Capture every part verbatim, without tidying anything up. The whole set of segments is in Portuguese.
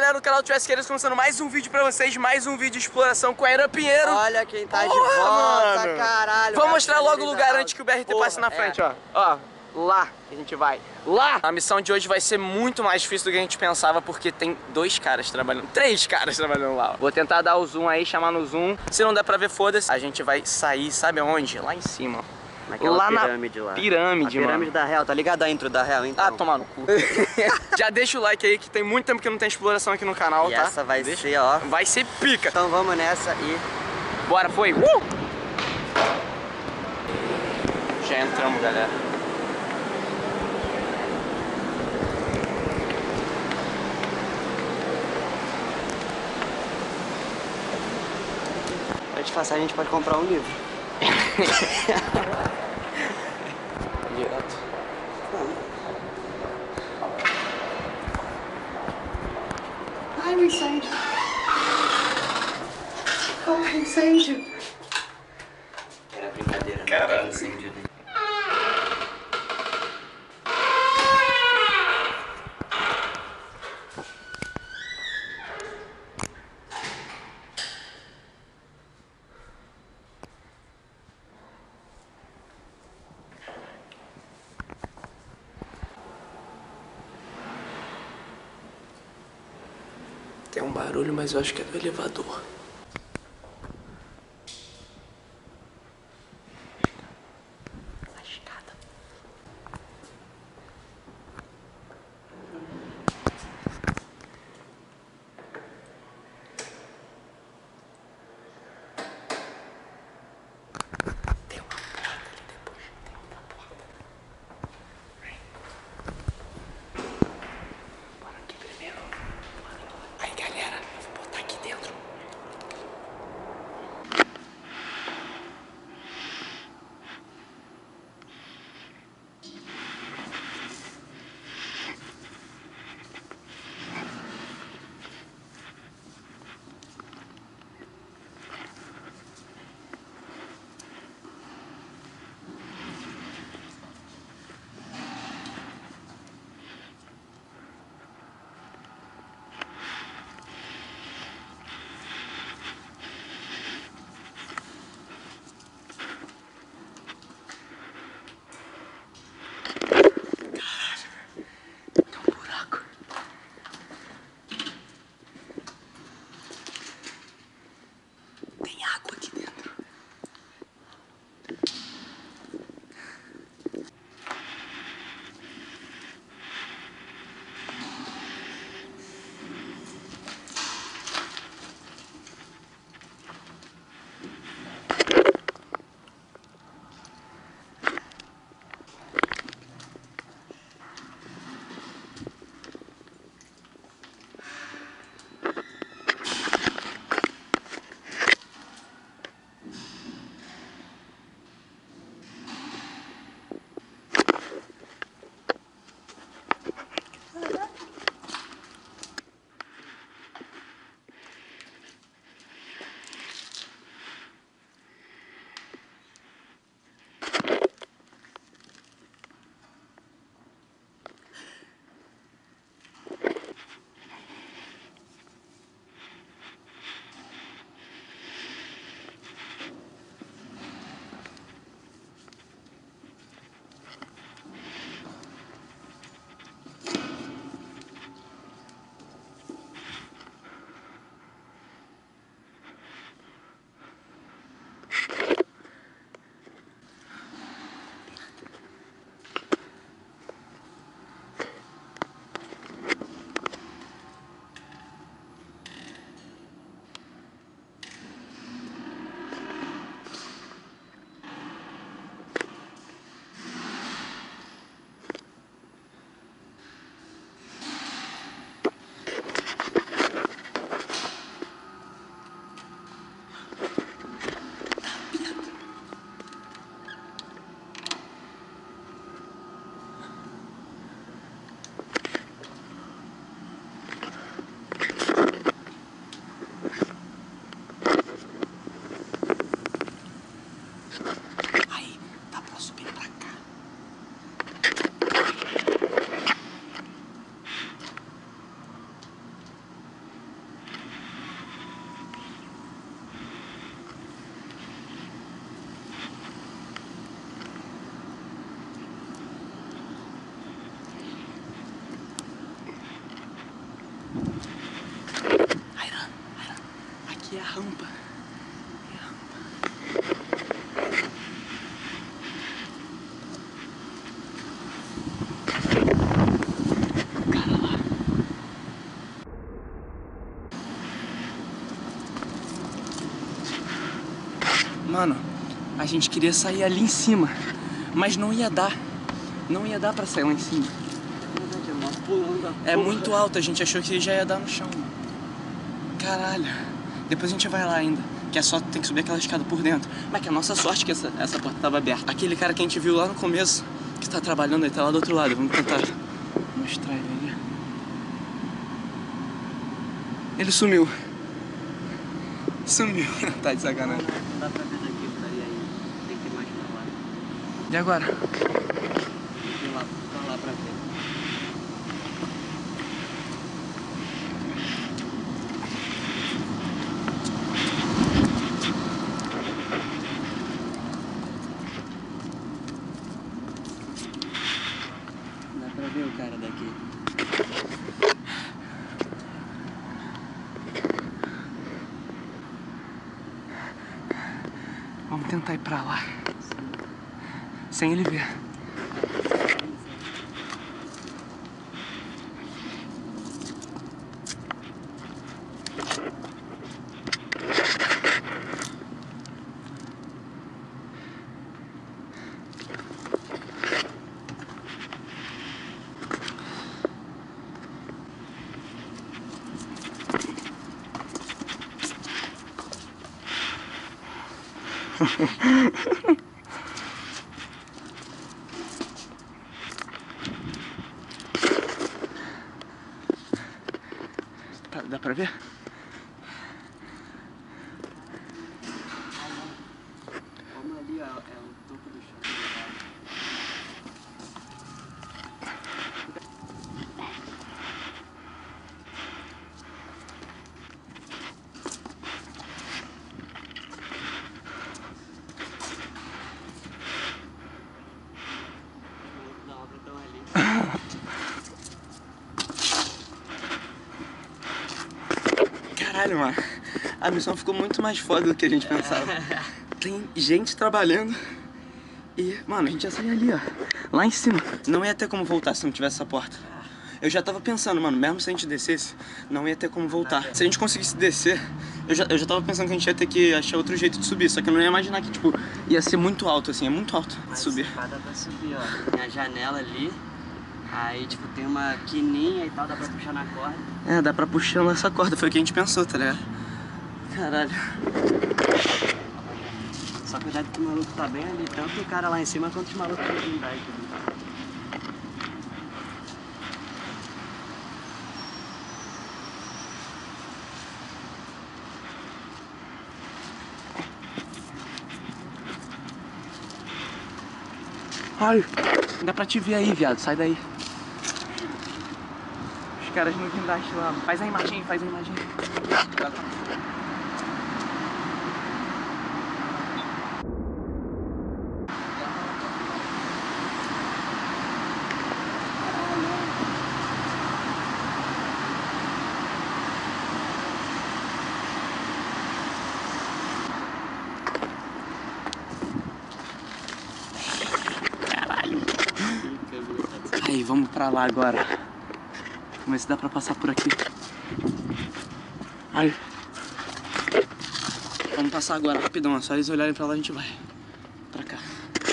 galera do canal Trash Queiras, começando mais um vídeo pra vocês, mais um vídeo de exploração com a Aira Pinheiro. Olha quem tá Porra, de volta, mano. caralho. Vou mostrar cara, logo o lugar da antes que o B R T Porra, passe na é. frente, ó. Ó, lá que a gente vai. Lá! A missão de hoje vai ser muito mais difícil do que a gente pensava, porque tem dois caras trabalhando, três caras trabalhando lá, ó. Vou tentar dar o zoom aí, chamar no zoom. Se não der pra ver, foda-se. A gente vai sair, sabe aonde? Lá em cima, ó. Naquela lá pirâmide na lá. pirâmide, a mano. pirâmide da Real, tá ligado a intro da Real, então? Ah, tomar no cu. Já deixa o like aí, que tem muito tempo que não tem exploração aqui no canal, e tá? essa vai deixa. ser, ó. Vai ser pica. Então vamos nessa e... Bora, foi. Uh! Já entramos, galera. Pra te passar, a gente pode comprar um livro. Direto. Ai, o incêndio. Corre, incêndio. Era brincadeira, não tem incêndio, né? Tem um barulho, mas eu acho que é do elevador. A escada. Tem uma porta ali depois. Tem outra porta. Vem. Bora aqui primeiro. Aí, galera, eu vou botar aqui dentro A gente queria sair ali em cima, mas não ia dar. Não ia dar pra sair lá em cima. É muito alto, a gente achou que já ia dar no chão. Caralho. Depois a gente vai lá ainda, que é só tem que subir aquela escada por dentro. Mas que a nossa sorte que essa, essa porta tava aberta. Aquele cara que a gente viu lá no começo, que tá trabalhando, ele tá lá do outro lado. Vamos tentar mostrar ele ali. Ele sumiu. Sumiu. Tá de sacanagem. Não dá pra ver daqui, estaria aí. Tem que ir mais pra lá. E agora? Tem que ir lá pra lá pra ver. Dá pra ver o cara daqui. Vamos tentar ir pra lá. Sem ele ver. Tá, dá pra ver? Vamos ali, ó, é o topo do chão. Da obra estão ali. Caralho, mano. A missão ficou muito mais foda do que a gente pensava. Tem gente trabalhando. E, mano, a gente ia sair ali, ó. Lá em cima. Não ia ter como voltar se não tivesse essa porta. Eu já tava pensando, mano, mesmo se a gente descesse, não ia ter como voltar. Se a gente conseguisse descer, eu já, eu já tava pensando que a gente ia ter que achar outro jeito de subir. Só que eu não ia imaginar que, tipo, ia ser muito alto, assim. É muito alto de subir. Mas dá pra subir, ó. Tem a janela ali. Aí, tipo, tem uma quininha e tal, dá pra puxar na corda. É, dá pra puxar nessa corda. Foi o que a gente pensou, tá ligado? Caralho. Só cuidado que o maluco tá bem ali. Tanto o cara lá em cima quanto os malucos ali embaixo. Ai, dá pra te ver aí, viado. Sai daí. Os caras no guindaste lá. Faz a imagem, faz a imagem. Aí, vamos pra lá agora. Vamos ver se dá pra passar por aqui. Aí. Vamos passar agora, rapidão. É só eles olharem pra lá, a gente vai. Pra cá.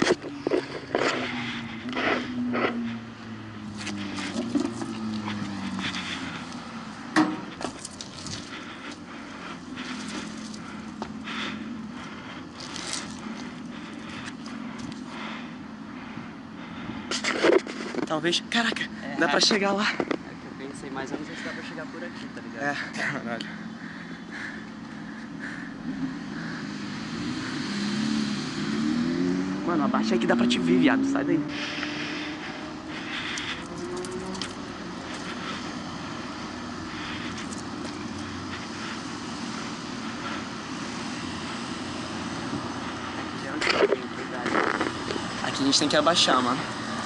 Talvez... Caraca, é, dá pra chegar lá. É que eu pensei, mas eu não sei se dá pra chegar por aqui, tá ligado? É, caralho. Mano, abaixa aí que dá pra te ver, viado. Sai daí. Aqui a gente tem que abaixar, mano.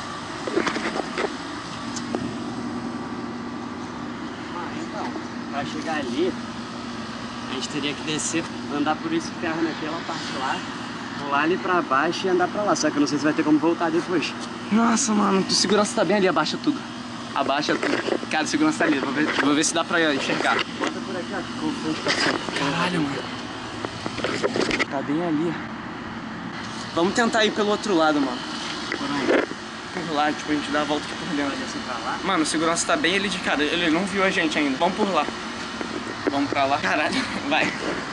Pra chegar ali, a gente teria que descer, andar por esse ferro naquela parte lá, pular ali pra baixo e andar pra lá. Só que eu não sei se vai ter como voltar depois. Nossa, mano, tu segurança tá bem ali, abaixa tudo. Abaixa tudo. Cara, segurança tá ali, vou ver, vou ver se dá pra enxergar. Bota por aqui, ó, com o frente pra cima. Caralho, mano. Tá bem ali. Vamos tentar ir pelo outro lado, mano. Por onde? Por lá, tipo, a gente dá a volta aqui por dentro. Pode assim pra lá? Mano, o segurança tá bem ali de cara, ele não viu a gente ainda. Vamos por lá. Vamos pra lá. Caralho, vai.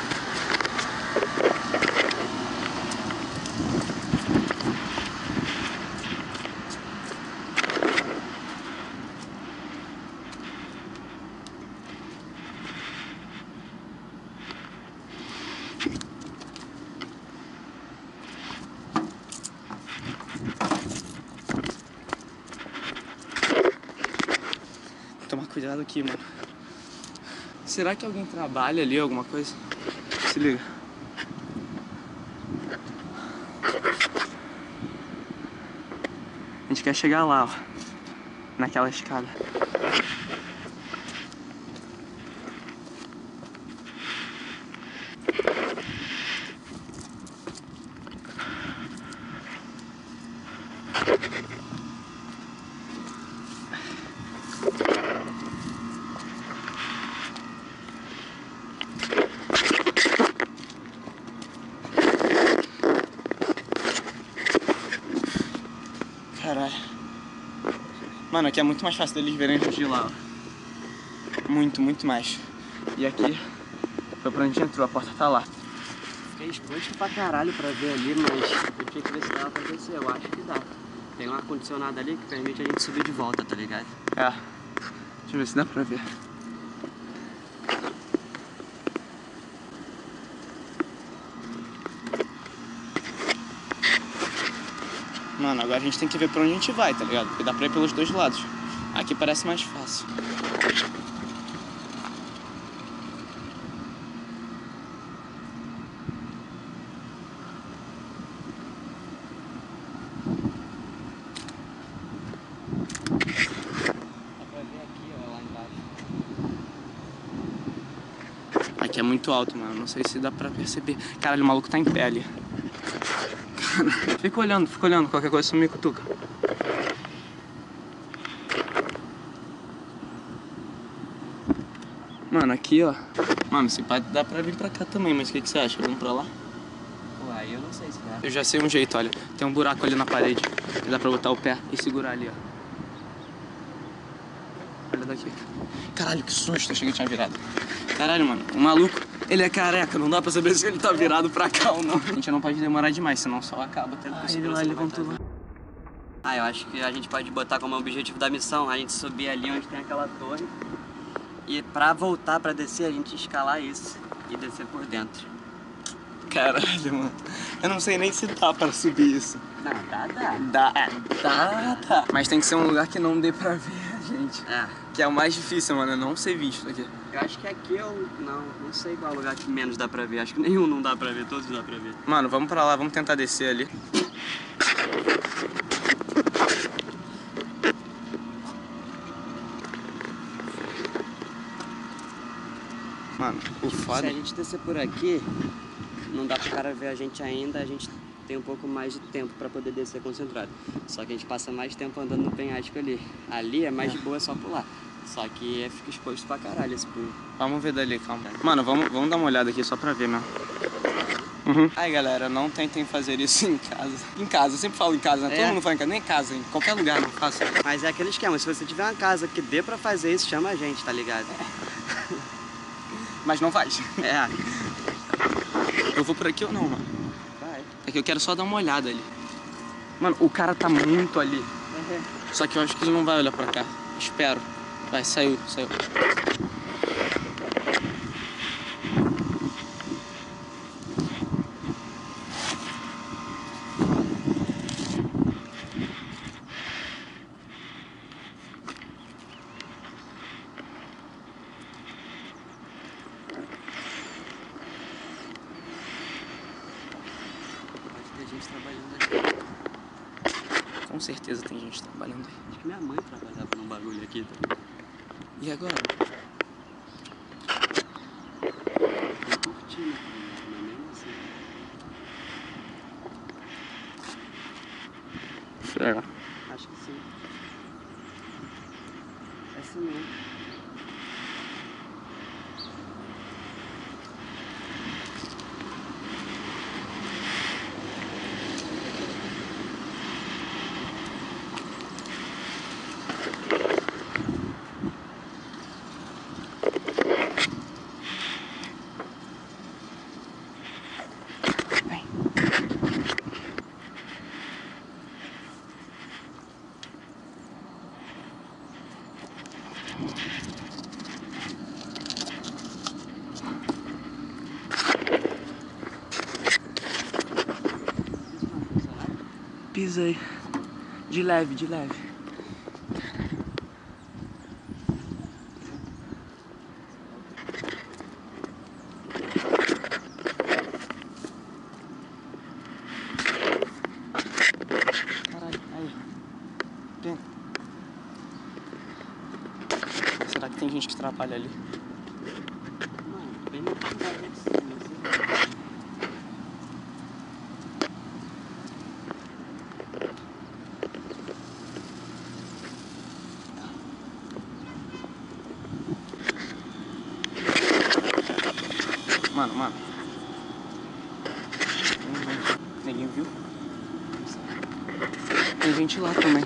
Toma cuidado aqui, mano. Será que alguém trabalha ali, alguma coisa? Se liga. A gente quer chegar lá, ó. Naquela escada. Caralho. Mano, aqui é muito mais fácil deles verem a gente de lá, ó. Muito, muito mais. E aqui foi pra onde a gente entrou, a porta tá lá. Fiquei exposto pra caralho pra ver ali, mas eu tinha que ver se dava pra descer. Eu acho que dá. Tem um ar-condicionado ali que permite a gente subir de volta, tá ligado? É. Deixa eu ver se dá pra ver. Mano, agora a gente tem que ver pra onde a gente vai, tá ligado? Porque dá pra ir pelos dois lados. Aqui parece mais fácil. Dá pra ver aqui, ó, lá embaixo. Aqui é muito alto, mano. Não sei se dá pra perceber. Caralho, o maluco tá em pé ali. Fica olhando, fica olhando. Qualquer coisa, só me cutuca. Mano, aqui, ó. Mano, se pode dá pra vir pra cá também, mas o que, que você acha? Vamos pra lá? Pô, aí eu não sei se dá. Eu já sei um jeito, olha. Tem um buraco ali na parede. Que dá pra botar o pé e segurar ali, ó. Olha daqui. Caralho, que susto. Achei que tinha virado. Caralho, mano. O maluco, ele é careca. Não dá pra saber se ele tá virado pra cá ou não. A gente não pode demorar demais, senão só acaba tendo que ele lá, ele levantou lá. Ah, eu acho que a gente pode botar como objetivo da missão a gente subir ali onde tem aquela torre. E pra voltar, pra descer, a gente escalar isso e descer por dentro. Caralho, mano. Eu não sei nem se dá pra subir isso. Não, dá, dá. Dá, é, dá, dá. Mas tem que ser um lugar que não dê pra ver a gente. É. Que é o mais difícil, mano, não ser visto aqui. Eu acho que aqui eu não, não sei qual lugar que menos dá pra ver. Acho que nenhum não dá pra ver, todos dá pra ver. Mano, vamos pra lá, vamos tentar descer ali. Mano, o foda... Se a gente descer por aqui, não dá pro cara ver a gente ainda, a gente tem um pouco mais de tempo pra poder descer concentrado. Só que a gente passa mais tempo andando no penhasco ali. Ali é mais de boa, só pular. Só que é, fica exposto pra caralho esse pulo. Vamos ver dali, calma. Mano, vamos, vamos dar uma olhada aqui só pra ver mesmo. Uhum. Aí, galera, não tentem fazer isso em casa. Em casa, eu sempre falo em casa, né? É. Todo mundo fala em casa, nem em casa, em qualquer lugar, não faço. Mas é aquele esquema, se você tiver uma casa que dê pra fazer isso, chama a gente, tá ligado? Mas não faz. É. Eu vou por aqui ou não, mano? Vai. É que eu quero só dar uma olhada ali. Mano, o cara tá muito ali. Uhum. Só que eu acho que ele não vai olhar pra cá. Espero. Vai, saiu, saiu. Pode ter gente trabalhando aqui. Com certeza tem gente trabalhando aí. Acho que minha mãe trabalhava num bagulho aqui, tá? E agora? Tem cortina, mas mesmo assim. É. Acho que sim. É assim mesmo. pisei. De leve, de leve. Caralho, aí. Vem. Será que tem gente que atrapalha ali? Mano, bem no carro da gente. Mano, mano. Ninguém viu? Tem gente lá também.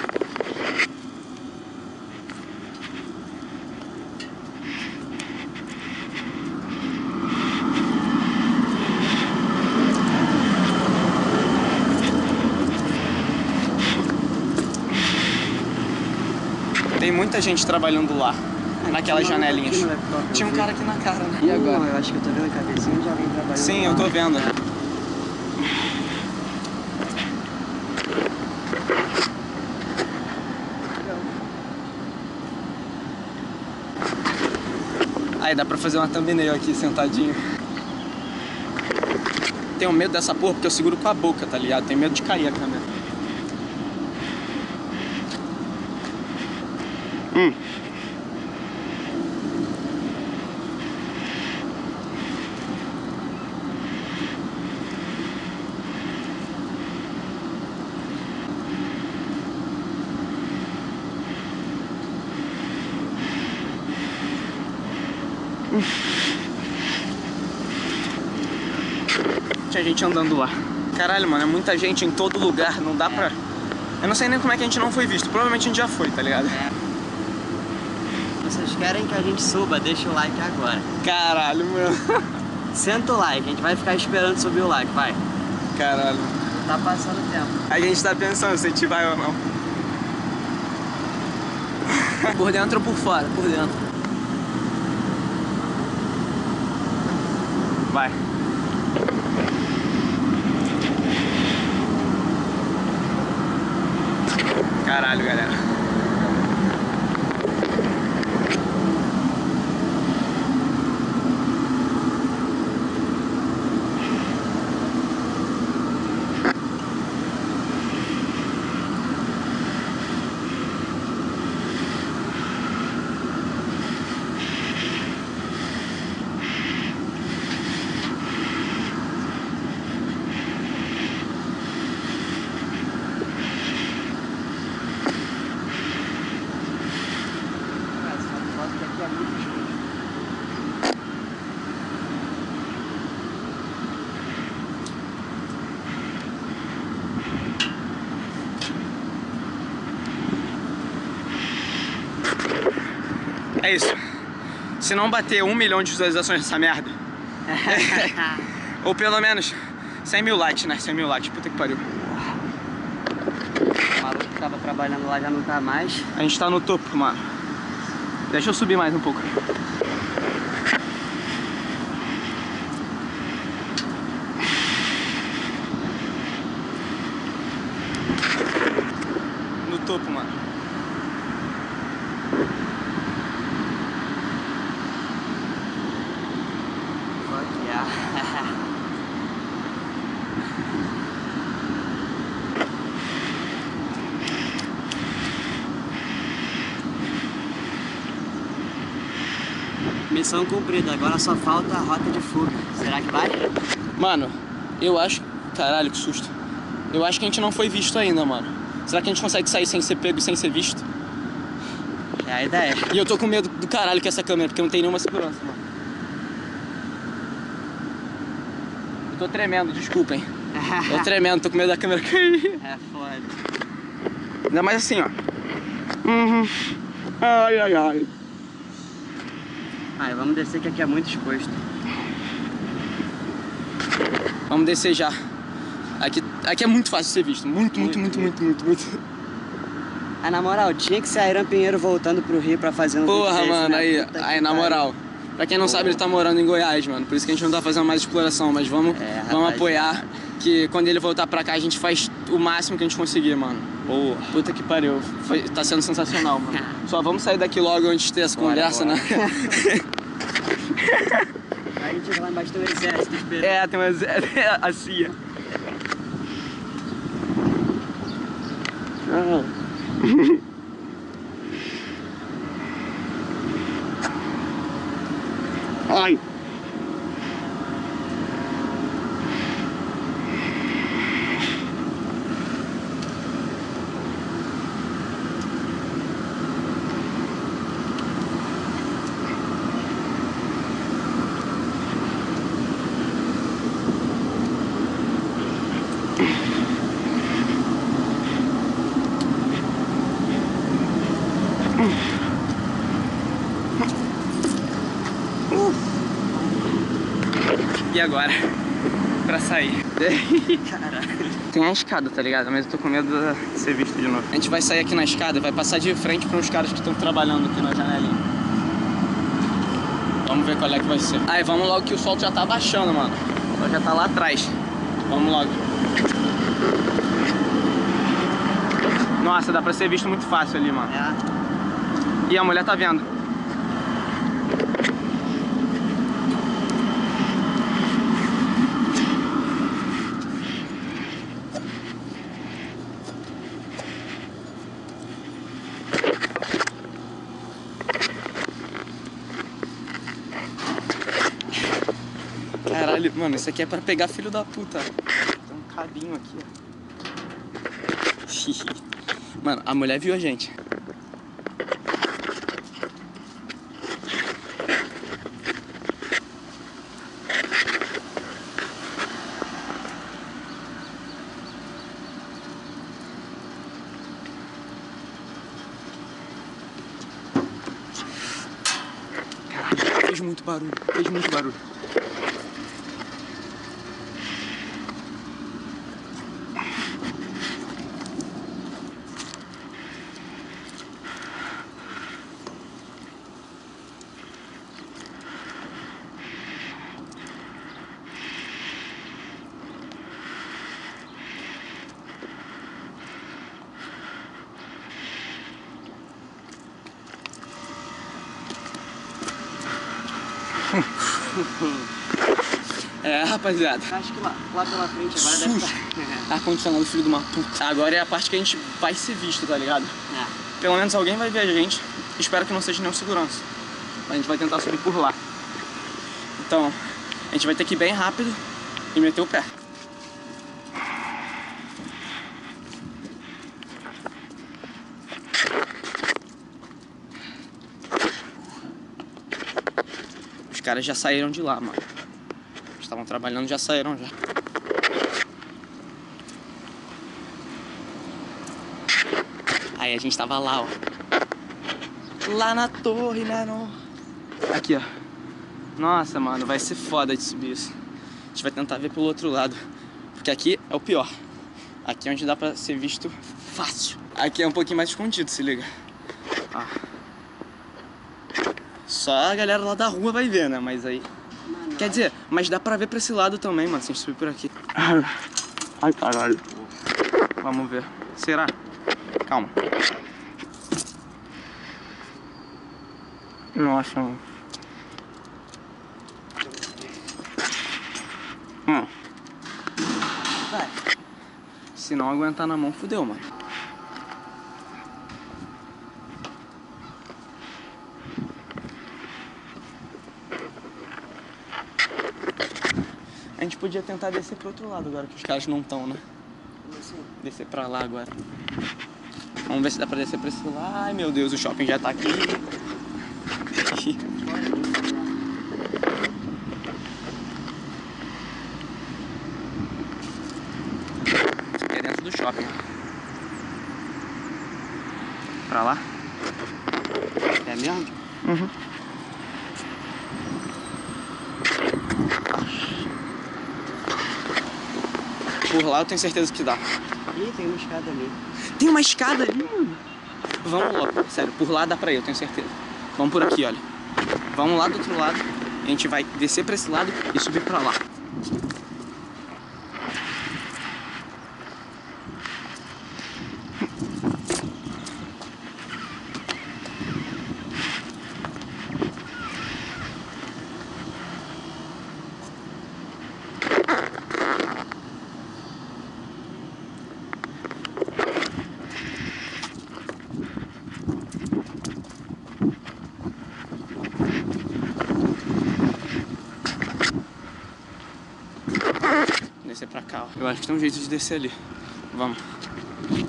Tem muita gente trabalhando lá. Naquelas janelinhas. Tinha um cara aqui na cara, né? E agora? Eu acho que eu tô vendo a cabecinha de alguém trabalhando. Sim, eu tô vendo. Aí dá pra fazer uma thumbnail aqui sentadinho. Tenho medo dessa porra porque eu seguro com a boca, tá ligado? Tenho medo de cair a câmera. Hum. Tinha gente andando lá. Caralho, mano, é muita gente em todo lugar, não dá pra... Eu não sei nem como é que a gente não foi visto, provavelmente a gente já foi, tá ligado? É. Vocês querem que a gente suba, deixa o like agora. Caralho, mano. Senta o like, a gente vai ficar esperando subir o like, vai. Caralho. Tá passando o tempo. A gente tá pensando se a gente vai ou não. Por dentro ou por fora? Por dentro. Vai. Caralho, galera. É isso. Se não bater um milhão de visualizações nessa merda, ou pelo menos cem mil likes, né? cem mil likes, puta que pariu. O maluco que tava trabalhando lá já não tá mais. A gente tá no topo, mano. Deixa eu subir mais um pouco. No topo, mano. Missão cumprida, agora só falta a rota de fuga. Será que vai? Mano, eu acho... Caralho, que susto. Eu acho que a gente não foi visto ainda, mano. Será que a gente consegue sair sem ser pego e sem ser visto? É a ideia. E eu tô com medo do caralho com essa câmera, porque não tem nenhuma segurança, mano. Eu tô tremendo, desculpem. Eu tô tremendo, tô com medo da câmera cair. É foda. Ainda mais assim, ó. Uhum. Ai, ai, ai. Aí, vamos descer que aqui é muito exposto. Vamos descer já. Aqui, aqui é muito fácil de ser visto. Muito, muito, muito, muito, muito, muito. muito. Ah, na moral, tinha que ser a Irã Pinheiro voltando pro Rio pra fazer um Porra, vídeo desse, mano, né? aí, Puta aí que na pariu. moral. Pra quem não sabe, ele tá morando em Goiás, mano. Por isso que a gente não tá fazendo mais exploração. Mas vamos, É, vamos rapaziada. apoiar. que quando ele voltar pra cá a gente faz o máximo que a gente conseguir, mano. Boa. Puta que pariu. Foi, tá sendo sensacional, mano. Só vamos sair daqui logo antes de ter essa bora, conversa, bora. Né? A gente lá embaixo tem um exército esperando. É, tem um exército. A C I A. Ai. E agora? Pra sair. Caralho. Tem a escada, tá ligado? Mas eu tô com medo de ser visto de novo. A gente vai sair aqui na escada, vai passar de frente para uns caras que estão trabalhando aqui na janelinha. Vamos ver qual é que vai ser. Aí, vamos logo que o sol já tá baixando, mano. O sol já tá lá atrás. Vamos logo. Nossa, dá pra ser visto muito fácil ali, mano. É. E a mulher tá vendo. Caralho, mano, isso aqui é pra pegar filho da puta. Tem um cabinho aqui, ó. Mano, a mulher viu a gente. Caralho, fez muito barulho, fez muito barulho. É, rapaziada. Acho que lá, lá pela frente agora deve estar. Ar-condicionado, filho de uma puta. Agora é a parte que a gente vai ser visto, tá ligado? É. Pelo menos alguém vai ver a gente. Espero que não seja nenhum segurança. A gente vai tentar subir por lá. Então, a gente vai ter que ir bem rápido e meter o pé. Os caras já saíram de lá, mano. Estavam trabalhando, já saíram já. Aí a gente tava lá, ó. Lá na torre, né, não? Aqui, ó. Nossa, mano, vai ser foda de subir isso. A gente vai tentar ver pelo outro lado. Porque aqui é o pior. Aqui é onde dá pra ser visto fácil. Aqui é um pouquinho mais escondido, se liga. Ó. Só a galera lá da rua vai ver, né? Mas aí... Mano, quer dizer, mas dá pra ver pra esse lado também, mano, se a gente subir por aqui. Ai, caralho. Vamos ver. Será? Calma. Nossa, mano. Hum. Vai. Se não aguentar na mão, fudeu, mano. A gente podia tentar descer pro outro lado agora, que os caras não estão, né? Como assim? Descer pra lá agora. Vamos ver se dá pra descer pra esse lado. Ai, meu Deus, o shopping já tá aqui. Aqui é dentro do shopping. Pra lá? É mesmo? Uhum. Por lá eu tenho certeza que dá. Ih, tem uma escada ali. Tem uma escada ali, mano. Vamos logo, sério, por lá dá pra ir, eu tenho certeza. Vamos por aqui, olha. Vamos lá do outro lado. A gente vai descer pra esse lado e subir pra lá. Descer pra cá, ó. Eu acho que tem um jeito de descer ali. Vamos. Aqui,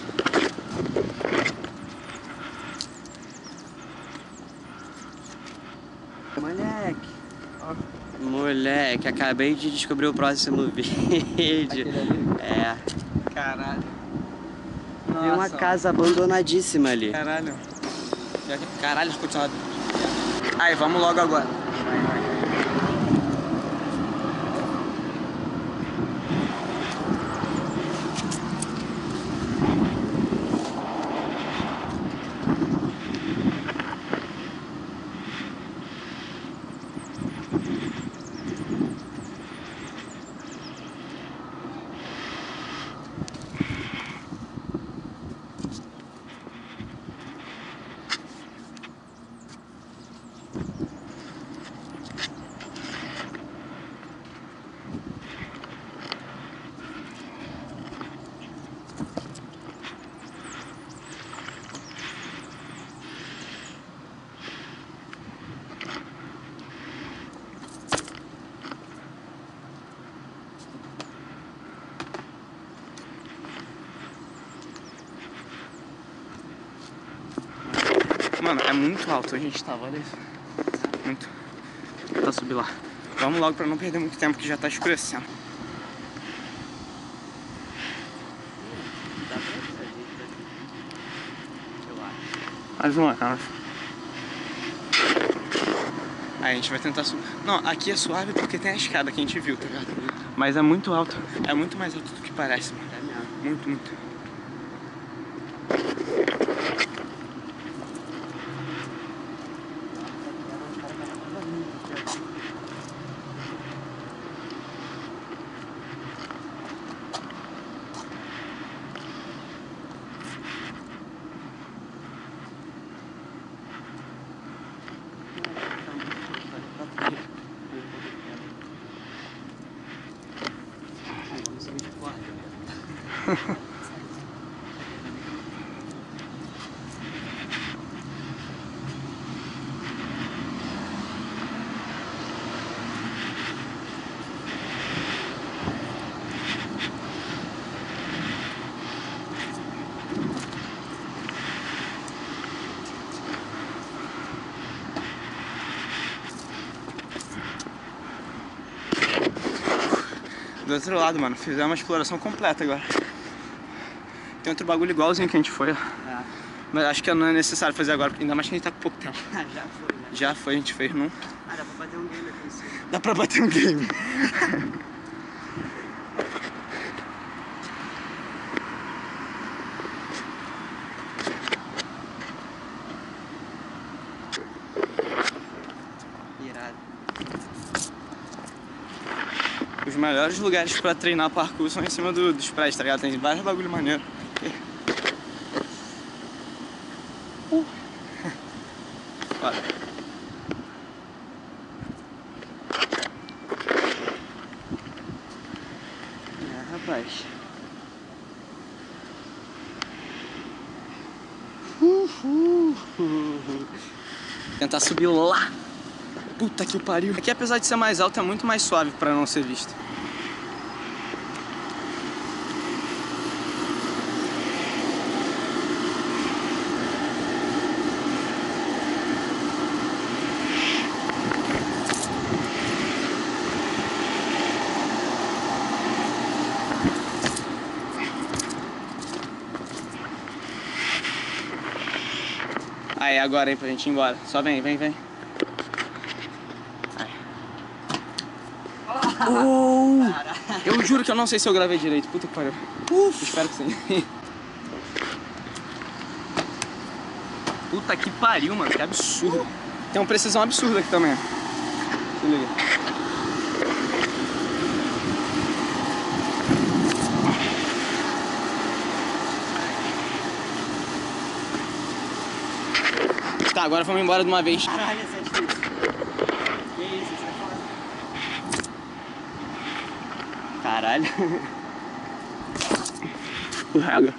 ó. Moleque. Ó. Moleque, acabei de descobrir o próximo vídeo. É. Caralho. Nossa, tem uma casa abandonadíssima ali. Caralho. Caralho, escutado. Aí, vamos logo agora. Mano, é muito alto, a gente tava, olha isso. Muito. Pra subir lá. Vamos logo pra não perder muito tempo, que já tá escurecendo. Dá pra fazer, eu acho. Mais uma, cara. Aí a gente vai tentar subir. Não, aqui é suave porque tem a escada que a gente viu, tá ligado? Mas é muito alto. É muito mais alto do que parece, mano. É mesmo. Muito, muito. Do outro lado, mano, fizemos uma exploração completa agora. Tem outro bagulho igualzinho que a gente foi, ó. É. Mas acho que não é necessário fazer agora, ainda mais que a gente tá com pouco tempo. Já foi, né? Já foi, a gente fez num. Ah, dá pra bater um game aqui em cima. Dá pra bater um game. Irado. Os melhores lugares pra treinar parkour são em cima do, dos prédios, tá ligado? Tem vários bagulho maneiro. Uh. Bora. É, rapaz. Uhul. Tentar subir lá. Puta que pariu. Aqui, apesar de ser mais alto, é muito mais suave pra não ser visto. Aí, agora, hein, pra gente ir embora. Só vem, vem, vem. Oh, eu juro que eu não sei se eu gravei direito. Puta que pariu. Uf, espero que sim. Puta que pariu, mano. Que absurdo. Tem uma precisão absurda aqui também. Se liga. Tá, agora vamos embora de uma vez. Caralho, essa é difícil. Que isso, isso é foda. Caralho. Escorrega.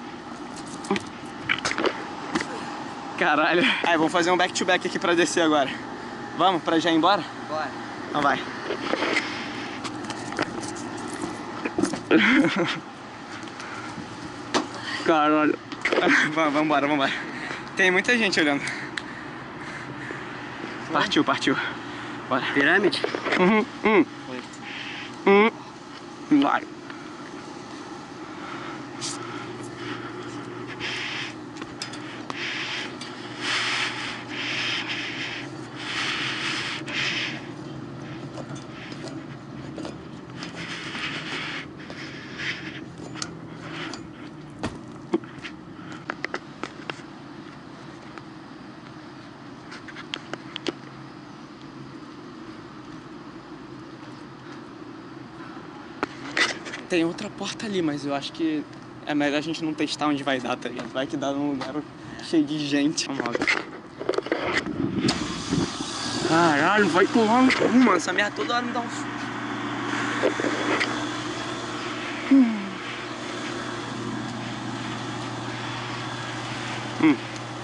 Caralho. Aí, vamos fazer um back-to-back aqui pra descer agora. Vamos, pra já ir embora? Bora. Então vai. Caralho. Vamos, vamos embora, vamos embora. Tem muita gente olhando. Partiu, partiu. Bora. Pirâmide? Uhum, hum. Foi. Hum. Vai. Tem outra porta ali, mas eu acho que é melhor a gente não testar onde vai dar, tá ligado? Vai que dá num lugar cheio de gente. Vamos logo. Caralho, vai tomar um cu, mano. Essa merda toda hora me dá um susto. Hum. Hum.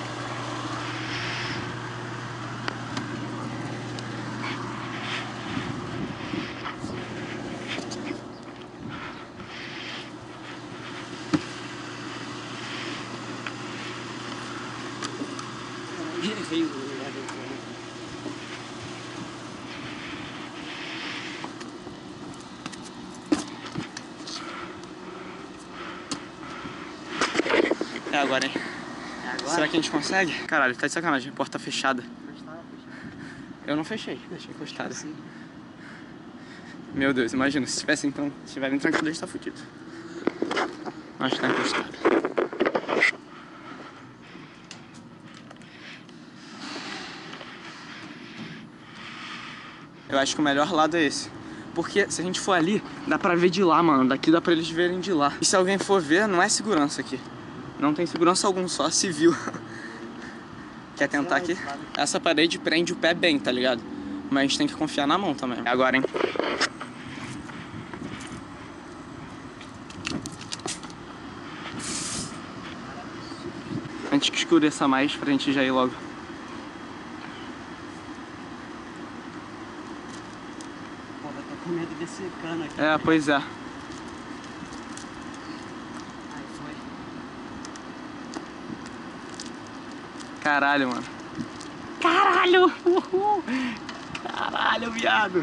É agora, hein? É agora? Será que a gente consegue? Caralho, tá de sacanagem, a porta tá fechada. Eu não fechei, deixei encostado. Sim. Meu Deus, imagina, se tivessem então, se tiverem trancado, a gente tá fudido. Acho que tá encostado. Eu acho que o melhor lado é esse. Porque se a gente for ali, dá pra ver de lá, mano. Daqui dá pra eles verem de lá. E se alguém for ver, não é segurança aqui. Não tem segurança algum, só civil. Quer tentar aqui? Essa parede prende o pé bem, tá ligado? Mas a gente tem que confiar na mão também. É agora, hein? Antes que escureça mais, pra gente já ir logo. Pô, eu tô com medo desse cano aqui. É, pois é. Aí foi. Caralho, mano. Caralho! Uhul. Caralho, viado!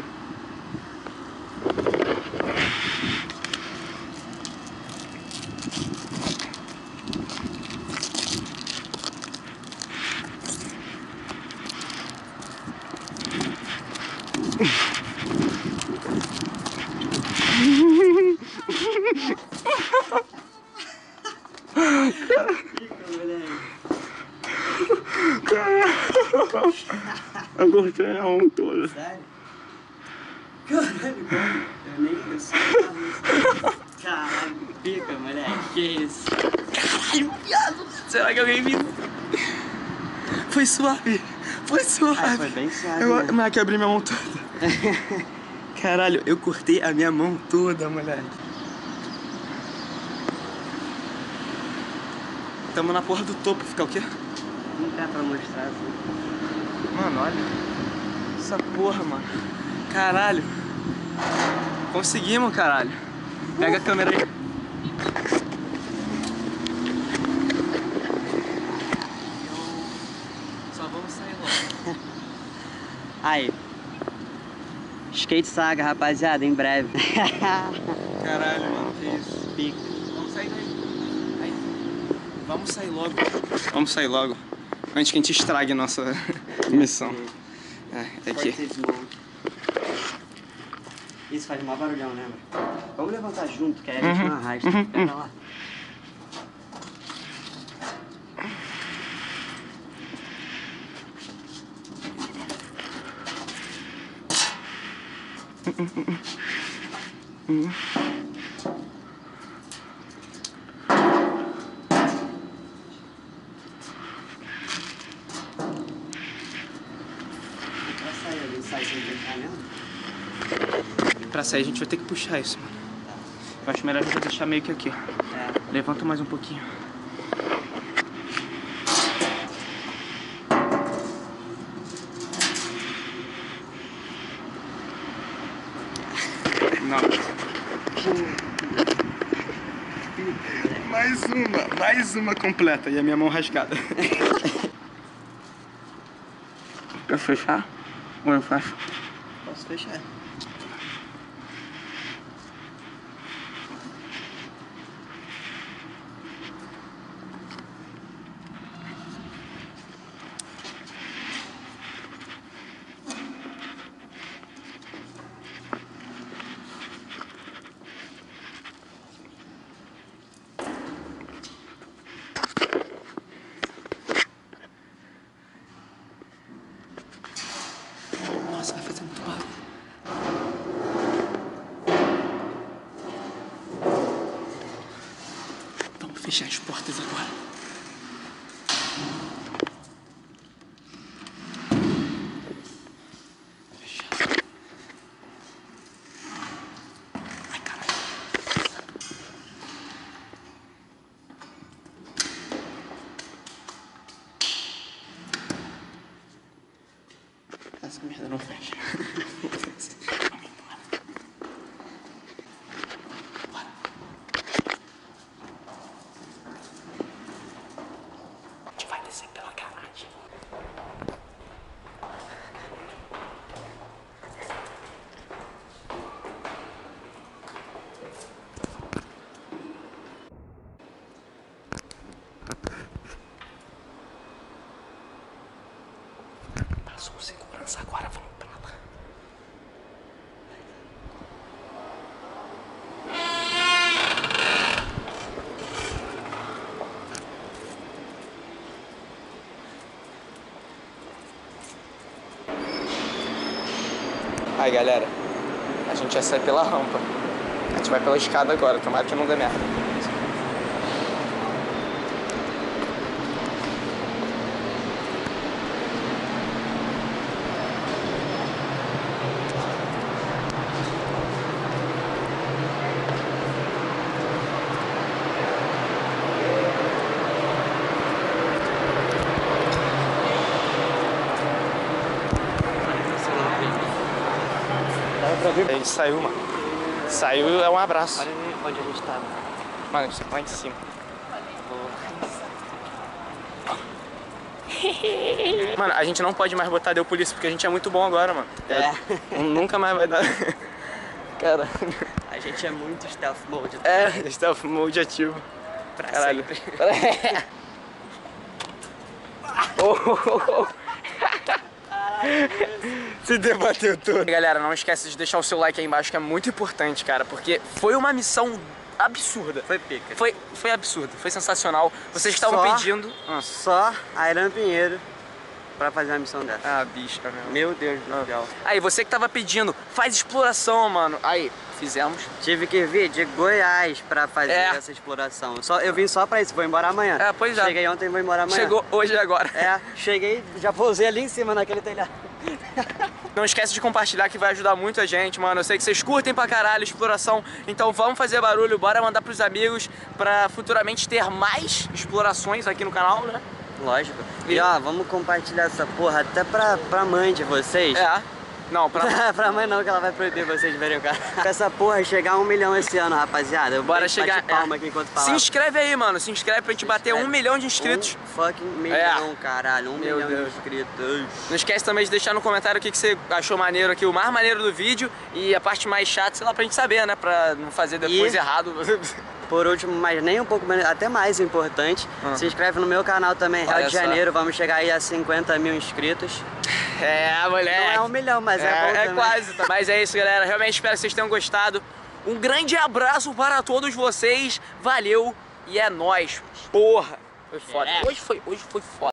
Eu gostei a mão toda. Sério? Caralho, cara. Eu nem eu sei. Caralho, pica, moleque. Que isso? Caralho, viado! Será que alguém viu? Foi suave. Foi suave. Ah, foi bem suave, Eu, né? moleque, eu abri minha mão toda. Caralho, eu cortei a minha mão toda, moleque. Tamo na porra do topo, fica o quê? Não dá pra mostrar assim. Mano, olha. Essa porra, mano. Caralho. Conseguimos, caralho. Pega a câmera aí. Só vamos sair logo. Aí. Skate Saga, rapaziada, em breve. Caralho, mano, que isso. Pica. Vamos sair daí. Aí. Vamos sair logo. Vamos sair logo. Antes que a gente estrague a nossa missão. É, é aqui. Isso faz maior barulhão, lembra? Vamos levantar junto, que aí a gente Uhum. não arrasta. Uhum. Pega lá. Uhum. pra sair, a gente vai ter que puxar isso, mano. Eu acho melhor a gente deixar meio que aqui, ó. É. Levanta mais um pouquinho. Não. Mais uma, mais uma completa. E a minha mão rasgada. Quer fechar? Ou eu fecho? Posso fechar. Nossa, vai fazer muito barulho. Vamos fechar as portas agora. Fechar. Ai, caralho. Essa merda não fecha. Vamos embora. Bora. A gente vai descer pela garagem. Passou o segurança, agora vamos pra lá. Aí galera, a gente já sai pela rampa. A gente vai pela escada agora, tomara que não dê merda. A gente saiu, mano. Saiu é um abraço. Olha onde a gente tá. Mano, a gente tá lá em cima. Mano, a gente não pode mais botar deu polícia porque a gente é muito bom agora, mano. É. Nunca mais vai dar. Cara. A gente é muito stealth mode. É, stealth mode ativo. Pra Caralho. sempre. Oh, oh, oh. Se debateu todo. Galera, não esquece de deixar o seu like aí embaixo, que é muito importante, cara, porque foi uma missão absurda. Foi pica. Foi, foi absurdo, foi sensacional. Vocês estavam Só- pedindo... Ah. Só a Irã Pinheiro pra fazer uma missão dessa. Ah, bicho, meu. Meu Deus do céu. Aí, você que tava pedindo, faz exploração, mano. Aí, fizemos. Tive que vir de Goiás pra fazer É. essa exploração. Só, eu vim só pra isso, vou embora amanhã. É, pois é. Cheguei ontem e vou embora amanhã. Chegou hoje e agora. É, cheguei, já pousei ali em cima naquele telhado. Não esquece de compartilhar que vai ajudar muito a gente, mano. Eu sei que vocês curtem pra caralho a exploração, então vamos fazer barulho, bora mandar pros amigos pra futuramente ter mais explorações aqui no canal, né? Lógico. E, E- ó, vamos compartilhar essa porra até pra, pra mãe de vocês. É. Não, pra... Pra mãe não, que ela vai proibir vocês de verem o cara. Pra essa porra chegar a um milhão esse ano, rapaziada. Eu Bora bati chegar... palma é. aqui enquanto Se falava. inscreve aí, mano. Se inscreve pra gente bater inscreve. um milhão de inscritos. Um fucking milhão, caralho. Um Meu milhão Deus. de inscritos. Não esquece também de deixar no comentário o que, que você achou maneiro aqui, o mais maneiro do vídeo e a parte mais chata, sei lá, pra gente saber, né? Pra não fazer depois E- errado. Por último, mas nem um pouco menos, até mais importante, Ah. se inscreve no meu canal também, Olha Rio de só. Janeiro. Vamos chegar aí a cinquenta mil inscritos. É, moleque. Não é um milhão, mas é, bom É, é também. quase. Tá? Mas é isso, galera. Realmente espero que vocês tenham gostado. Um grande abraço para todos vocês. Valeu e é nóis. Porra. Foi foda. Hoje foi, hoje foi foda.